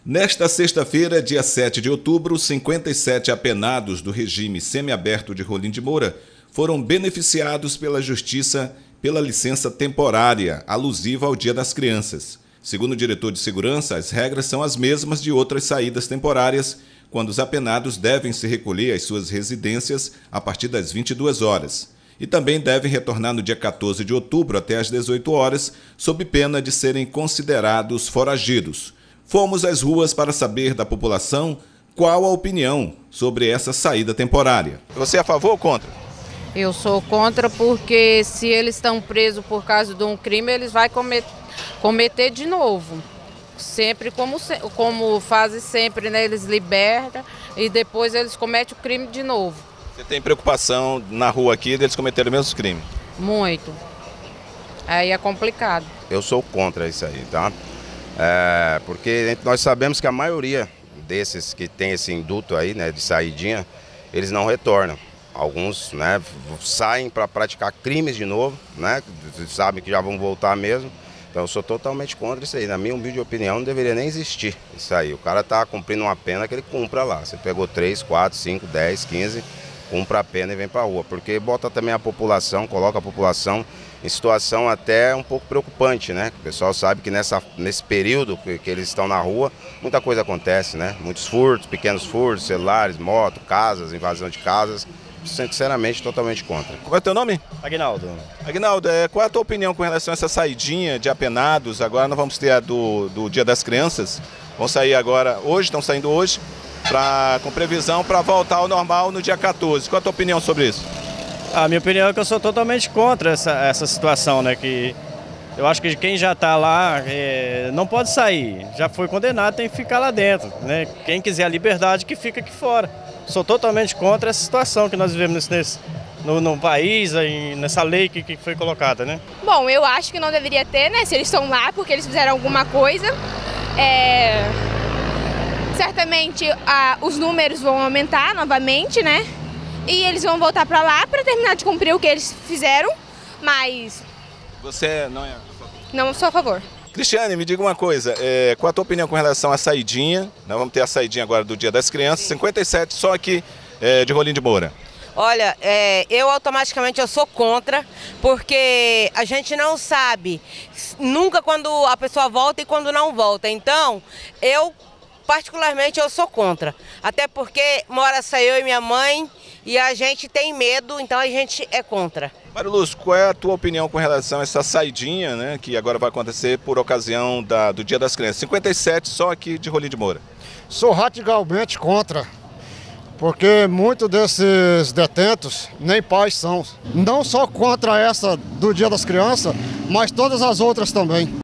Nesta sexta-feira, dia 7 de outubro, 57 apenados do regime semiaberto de Rolim de Moura foram beneficiados pela Justiça pela licença temporária, alusiva ao Dia das Crianças. Segundo o diretor de segurança, as regras são as mesmas de outras saídas temporárias, quando os apenados devem se recolher às suas residências a partir das 22 horas. E também devem retornar no dia 14 de outubro até às 18 horas, sob pena de serem considerados foragidos. Fomos às ruas para saber da população qual a opinião sobre essa saída temporária. Você é a favor ou contra? Eu sou contra porque se eles estão presos por causa de um crime, eles vão cometer de novo. Sempre como fazem sempre, né? Eles libertam e depois eles cometem o crime de novo. Você tem preocupação na rua aqui deles cometerem o mesmo crime? Muito. Aí é complicado. Eu sou contra isso aí, tá? Porque nós sabemos que a maioria desses que tem esse induto aí, né, de saidinha, eles não retornam. Alguns, né, saem para praticar crimes de novo, né, sabem que já vão voltar mesmo. Então eu sou totalmente contra isso aí. Na minha humilde opinião, não deveria nem existir isso aí. O cara tá cumprindo uma pena que ele cumpra lá. Você pegou 3, 4, 5, 10, 15, cumpra a pena e vem para a rua. Porque bota também a população, coloca a população em situação até um pouco preocupante, né? O pessoal sabe que nesse período que eles estão na rua, muita coisa acontece, né? Muitos furtos, pequenos furtos, celulares, motos, casas, invasão de casas. Sinceramente, totalmente contra. Qual é o teu nome? Aguinaldo. Aguinaldo, qual é a tua opinião com relação a essa saidinha de apenados? Agora nós vamos ter a do Dia das Crianças. Vão sair agora, hoje, estão saindo hoje, com previsão para voltar ao normal no dia 14. Qual é a tua opinião sobre isso? A minha opinião é que eu sou totalmente contra essa situação, né? Que eu acho que quem já está lá não pode sair. Já foi condenado, tem que ficar lá dentro, né? Quem quiser a liberdade que fica aqui fora. Sou totalmente contra essa situação que nós vivemos no país, nessa lei que foi colocada, né? Bom, eu acho que não deveria ter, né? Se eles estão lá porque eles fizeram alguma coisa. Certamente os números vão aumentar novamente, né? E eles vão voltar para lá para terminar de cumprir o que eles fizeram, mas... Você não é a favor? Não sou a favor. Cristiane, me diga uma coisa, qual a tua opinião com relação à saidinha? Nós vamos ter a saidinha agora do Dia das Crianças, 57 só aqui de Rolim de Moura. Olha, eu automaticamente eu sou contra, porque a gente não sabe nunca quando a pessoa volta e quando não volta. Então, particularmente, eu sou contra. Até porque mora só eu e minha mãe e a gente tem medo, então a gente é contra. Mário Lúcio, qual é a tua opinião com relação a essa saidinha, né, que agora vai acontecer por ocasião do Dia das Crianças? 57 só aqui de Rolim de Moura. Sou radicalmente contra, porque muitos desses detentos nem pais são. Não só contra essa do Dia das Crianças, mas todas as outras também.